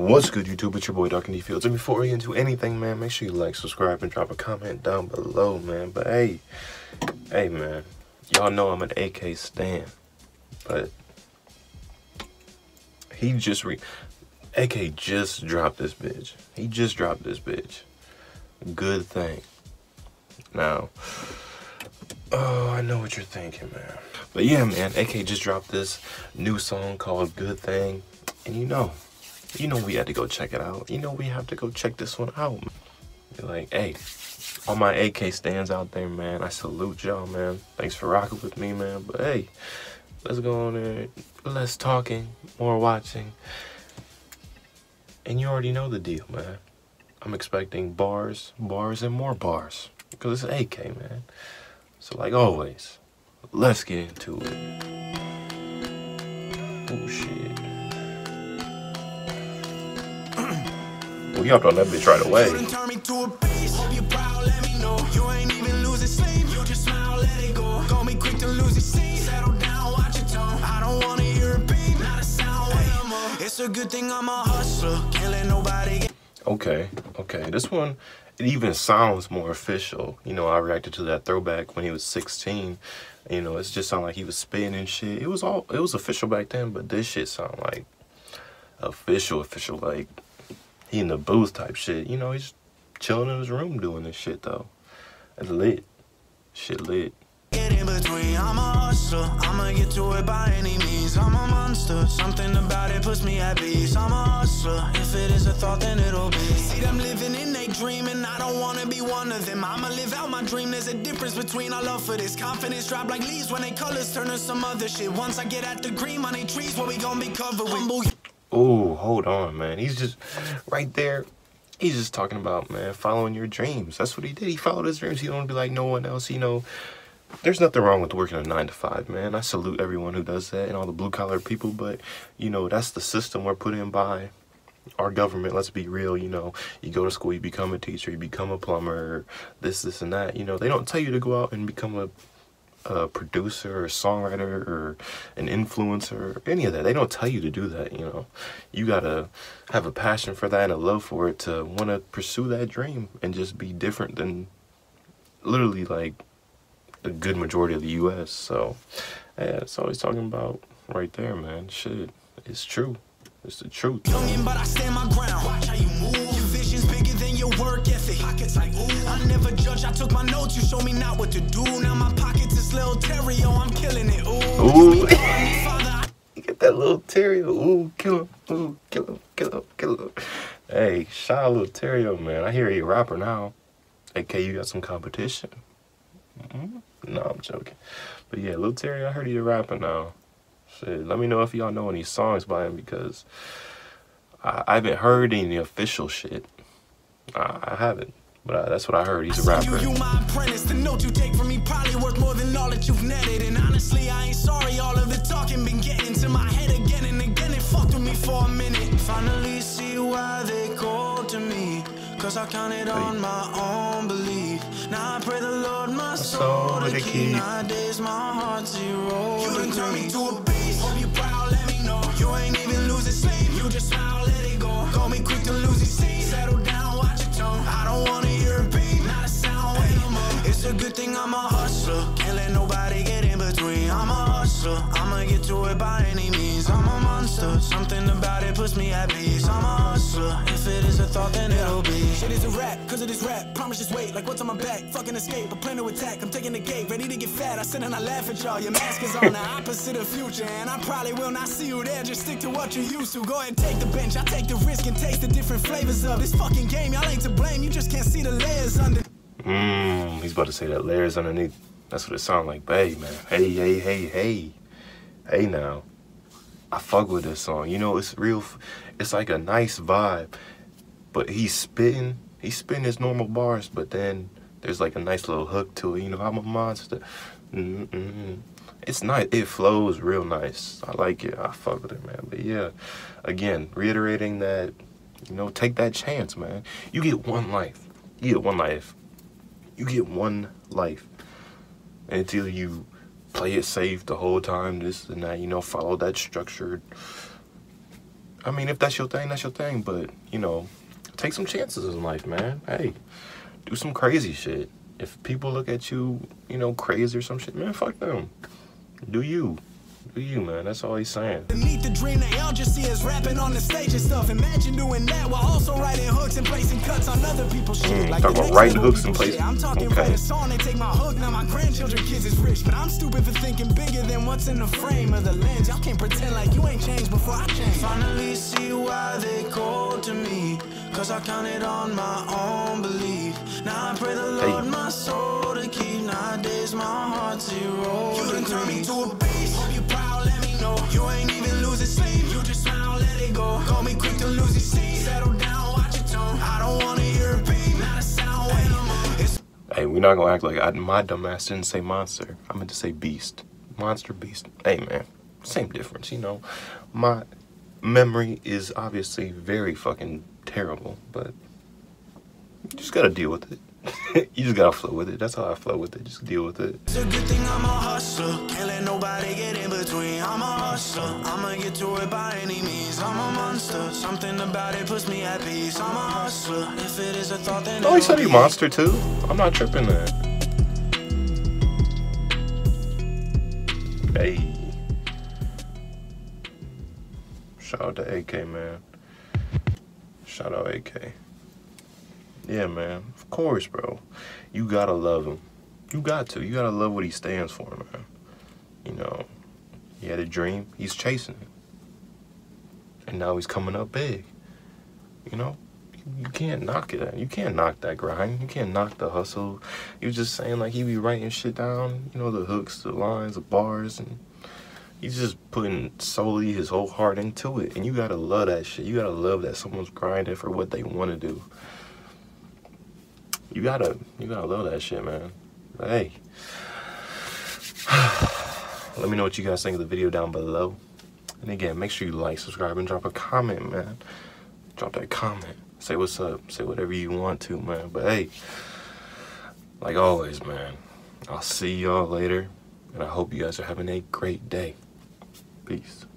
What's good, YouTube? It's your boy Dark D Fields. And before we get into anything, man, make sure you like, subscribe, and drop a comment down below, man. But hey, man, y'all know I'm an AK stan, but he just AK just dropped this bitch. He just dropped this bitch. Good thing. Now, oh, I know what you're thinking, man. But yeah, man, AK just dropped this new song called Good Thing, and you know we had to go check it out. You know we have to go check this one out. Be like, hey, all my AK stands out there, man, I salute y'all, man. Thanks for rocking with me, man. But hey, let's go on there, less talking, more watching. And you already know the deal, man. I'm expecting bars, and more bars, because it's AK, man. So like always, let's get into it. Oh shit. We hopped on that bitch right away. It's a good thing I'm a hustler, can't let nobody get. Okay. This one, it even sounds more official. You know, I reacted to that throwback when he was 16. You know, it just sounded like he was spitting and shit. It was official back then, but this shit sound like official, like he in the booth type shit. You know, he's chilling in his room doing this shit though. It's lit. Shit lit. Get in between, I'm a hustler, I'ma get to it by any means. I'm a monster, something about it puts me at peace. I'm a hustler, if it is a thought then it'll be. See them living in they dream and I don't wanna be one of them. I'ma live out my dream, there's a difference between our love for this. Confidence drop like leaves when they colors turn to some other shit. Once I get at the green on they trees, what we gonna be covered with. Oh, hold on, man, he's just right there. He's just talking about, man, following your dreams. That's what he did. He followed his dreams. He don't wanna be like no one else, you know. There's nothing wrong with working a 9 to 5, man. I salute everyone who does that and all the blue-collar people, but, you know, that's the system we're put in by our government. Let's be real, you know. You go to school, you become a teacher, you become a plumber, this, and that. You know, they don't tell you to go out and become a producer or a songwriter or an influencer or any of that. They don't tell you to do that, you know. You gotta have a passion for that and a love for it to want to pursue that dream and just be different than literally, like, the good majority of the U.S. So, yeah, that's all he's talking about right there, man. Shit, it's true. It's the truth. Youngin', but I stand my ground. Watch how you move. Your vision's bigger than your work ethic. Pockets like, ooh, I never judge. I took my notes. You showed me not what to do. Now my pockets is Lil Terrio. I'm killing it. Ooh. You get that Lil Terrio. Ooh, kill him. Ooh, kill him. Hey, shout out Lil Terrio, man. I hear he a rapper now. AK, you got some competition. No, I'm joking. But yeah, Lil Terry, I heard he's a rapper now. Shit, let me know if y'all know any songs by him, because I haven't heard any official shit. I haven't, but that's what I heard. He's a rapper. You my apprentice. The note you take from me probably worth more than all that you've netted. And honestly, I ain't sorry. All of the talking been getting to my head again and again. It fucked with me for a minute. Finally see why they called to me, cause I counted on my own belief. Now I pray the Lord my soul to keep. Nowadays my heart's zero. You done turned me to a beast. Hope you proud, let me know. You ain't even losing sleep. You just smile, let it go. Call me quick to lose your seat. Settle down, watch your tone. I don't wanna hear a beat, not a sound anymore. It's a good thing I'm a hustler. Can't let nobody get in between. I'm a hustler, I'ma get to it by any means. I'm a monster, something about it puts me at peace. I'm a hustler, if it is a thought then it'll be. Shit is a rap, cause of this rap. Promise just wait, like what's on my back. Fucking escape, I plan to attack. I'm taking the gate, ready to get fat. I sit and I laugh at y'all. Your mask is on the opposite of future, and I probably will not see you there. Just stick to what you used to. Go ahead and take the bench. I take the risk and taste the different flavors of this fucking game. Y'all ain't to blame, you just can't see the layers under. He's about to say that layers underneath. That's what it sounds like. But hey, man. Hey now. I fuck with this song. You know, it's real. It's like a nice vibe. But he's spitting his normal bars, but then there's like a nice little hook to it. You know, I'm a monster. It's nice. It flows real nice. I like it. I fuck with it, man. But yeah, again, reiterating that, you know, take that chance, man. You get one life. You get one life. You get one life. Until you play it safe the whole time, this and that, you know, follow that structured I mean, if that's your thing, that's your thing. But, you know, take some chances in life, man. Hey, do some crazy shit. If people look at you, you know, crazy or some shit, man, fuck them. Do you. Do you, man. That's all he's saying. Beneath the dream, they all just see us rapping on the stage and stuff. Imagine doing that while also writing hooks and placing cuts on other people's shit. Like talk about writing hooks and placing. I'm talking write a song, they take my hook, now my grandchildren kids is rich. But I'm stupid for thinking bigger than what's in the frame of the lens. Y'all can't pretend like you ain't changed before I changed. Finally see why they called to me, cause I counted on my own belief. Now I pray the Lord my soul to keep. Nowadays my heart 0 degrees. You done turned me to a beast. Hope you proud, let me know. You ain't even losing sleep. You just smile, let it go. Call me quick to lose your seat. Settle down, watch your tone. I don't wanna hear a beat, not a sound when I'm on. Hey, we're not gonna act like my dumb ass didn't say monster. I meant to say beast. Monster, beast. Hey, man, same difference, you know. My memory is obviously very fucking terrible, but you just gotta deal with it. You just gotta flow with it. That's how I flow with it. Just deal with it. It's a good thing I'm a hustler. Can't let nobody get in between. I'm a hustler. I'ma get to it by any means. I'm a monster. Something about it puts me at peace. I'm a hustler. If it is a thought, then oh, he said he monster too. I'm not tripping there. Hey. Shout out to AK, man. Shout out AK. Yeah, man. Of course, bro. You gotta love him. You got to. You gotta love what he stands for, man. You know, he had a dream. He's chasing it. And now he's coming up big. You know? You can't knock it. You can't knock that grind. You can't knock the hustle. You was just saying, like, he be writing shit down. You know, the hooks, the lines, the bars, and he's just putting solely his whole heart into it. And you gotta love that shit. You gotta love that someone's grinding for what they want to do. You gotta love that shit, man. But hey, let me know what you guys think of the video down below. And again, make sure you like, subscribe, and drop a comment, man. Drop that comment. Say what's up. Say whatever you want to, man. But hey, like always, man, I'll see y'all later. And I hope you guys are having a great day. Peace.